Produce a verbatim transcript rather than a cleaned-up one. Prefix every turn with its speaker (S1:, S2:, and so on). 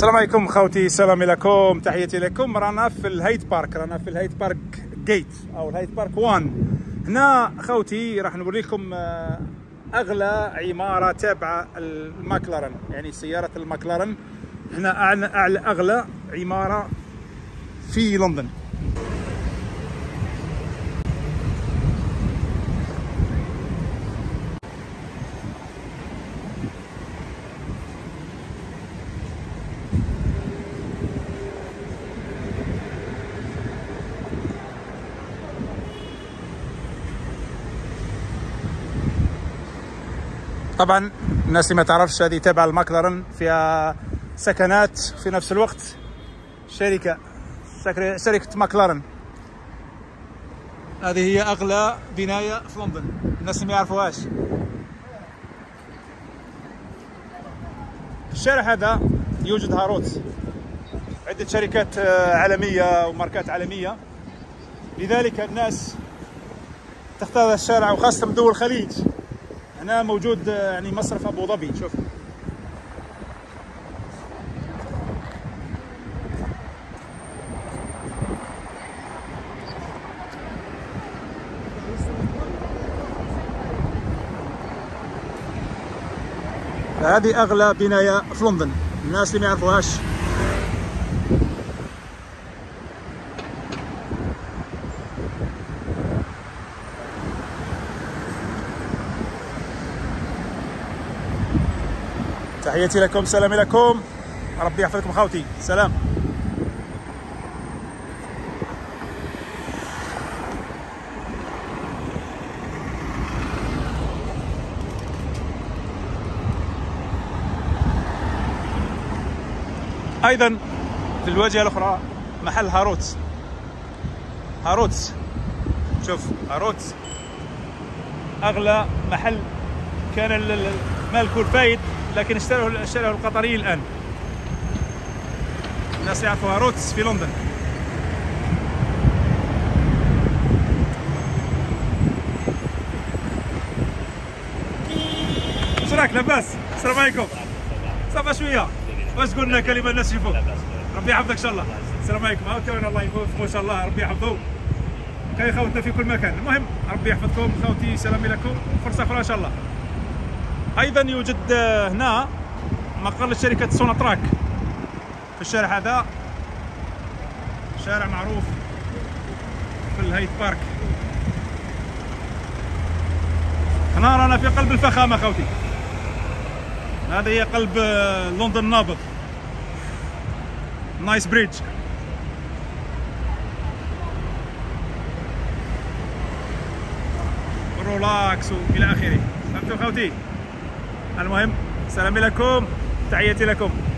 S1: السلام عليكم خوتي، سلامي لكم، تحياتي لكم. رانا في الهايد بارك، رانا في الهايد بارك جيت او الهايد بارك واحد. هنا خوتي راح نوريكم اغلى عماره تابعه الماكلارن، يعني سياره الماكلارن. هنا اعلى اعلى اغلى عماره في لندن. طبعا الناس اللي ما تعرفش، هذه تابعه الماكلارن، فيها سكنات في نفس الوقت شركه شركه ماكلارن. هذه هي اغلى بنايه في لندن، الناس اللي ما يعرفوهاش. في الشارع هذا يوجد هاروتس، عده شركات عالميه وماركات عالميه، لذلك الناس تختار هذا الشارع، وخاصه من دول الخليج. هنا موجود يعني مصرف ابو ظبي، شوف هذه اغلى بنايه في لندن، الناس اللي ما يعرفوهاش. تحياتي لكم، سلامي لكم، ربي يحفظكم خوتي، سلام. ايضا في الواجهه الاخرى محل هاروتس. هاروتس شوف، هاروتس اغلى محل، كان مالكه الفايد لكن اشتراه اشتراه القطري الان. الناس يعرفوا هاروتس في لندن. اش راك؟ لاباس؟ السلام عليكم. صافا شويه، واش قلنا كلمه الناس يشوفوا؟ ربي يحفظك ان شاء الله. السلام عليكم. ها كان الله يوفقه ان شاء الله، ربي يحفظه. كاين خوتنا في كل مكان. المهم ربي يحفظكم خوتي، سلامي لكم، فرصه اخرى ان شاء الله. ايضا يوجد هنا مقر شركه سوناتراك في الشارع هذا، شارع معروف في الهايد بارك. هنا رانا في قلب الفخامه خوتي. هذه هي قلب لندن النابض، نايس بريدج. رولاكس والى اخره. فهمتوا خوتي؟ المهم سلامي لكم، تحياتي لكم.